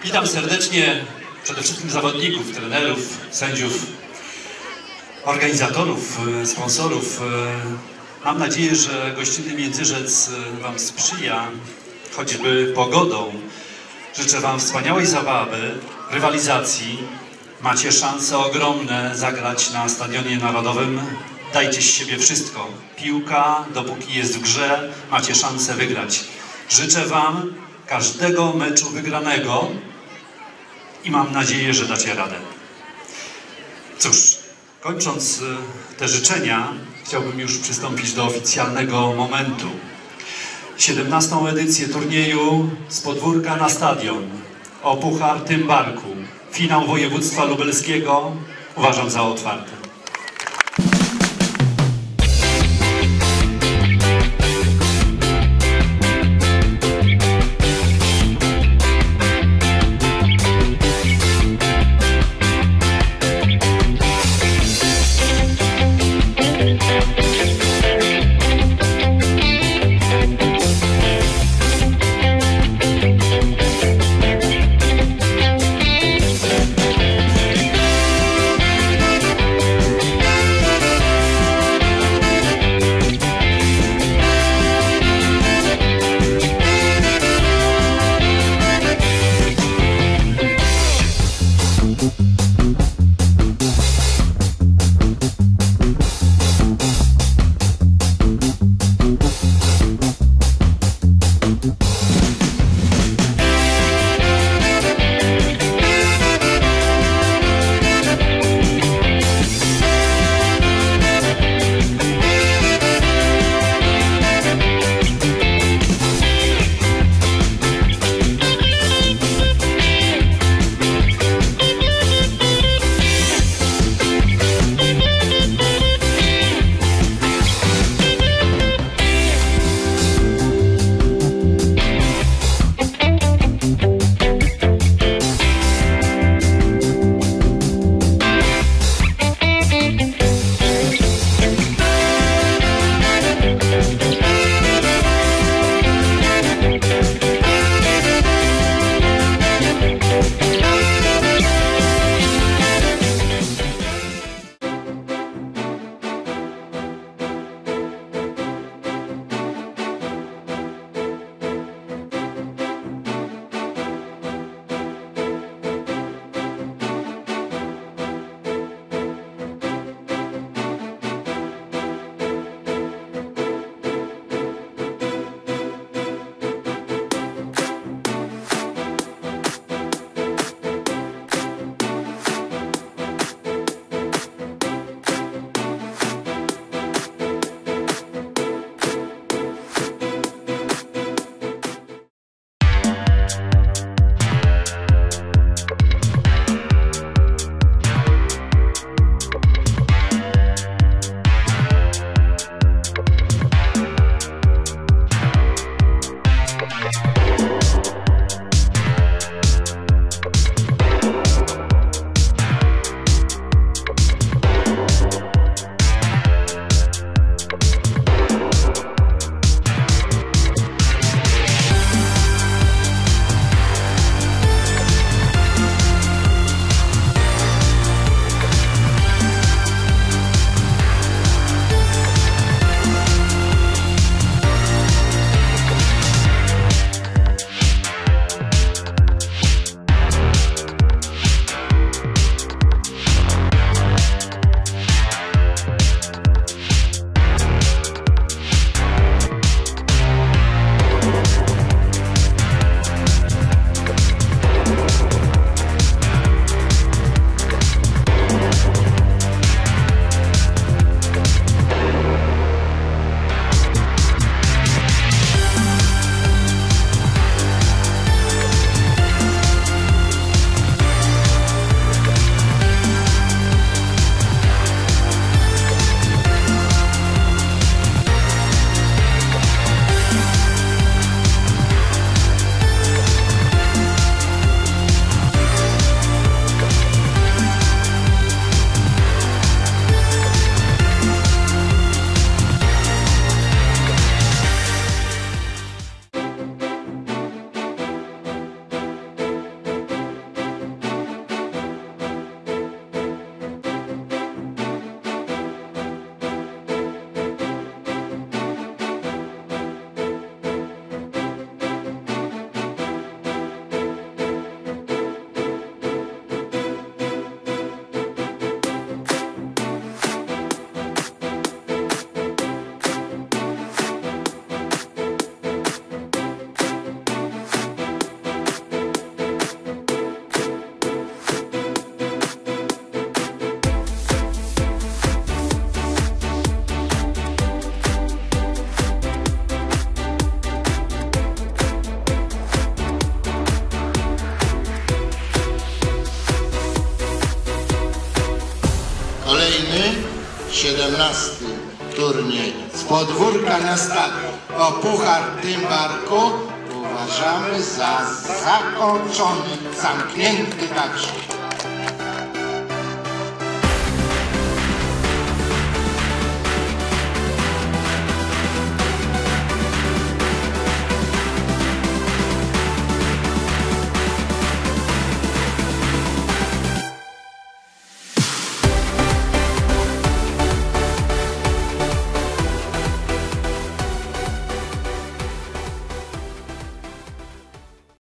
Witam serdecznie przede wszystkim zawodników, trenerów, sędziów, organizatorów, sponsorów. Mam nadzieję, że gościnny Międzyrzec Wam sprzyja, choćby pogodą. Życzę Wam wspaniałej zabawy, rywalizacji. Macie szanse ogromne zagrać na Stadionie Narodowym. Dajcie z siebie wszystko. Piłka, dopóki jest w grze, macie szansę wygrać. Życzę Wam każdego meczu wygranego i mam nadzieję, że dacie radę. Cóż, kończąc te życzenia, chciałbym już przystąpić do oficjalnego momentu. 17. edycję turnieju z podwórka na stadion o Puchar Tymbarku. Finał województwa lubelskiego uważam za otwarty. 17. turniej z podwórka na stadion o puchar Tymbarku uważamy za zakończony, zamknięty także.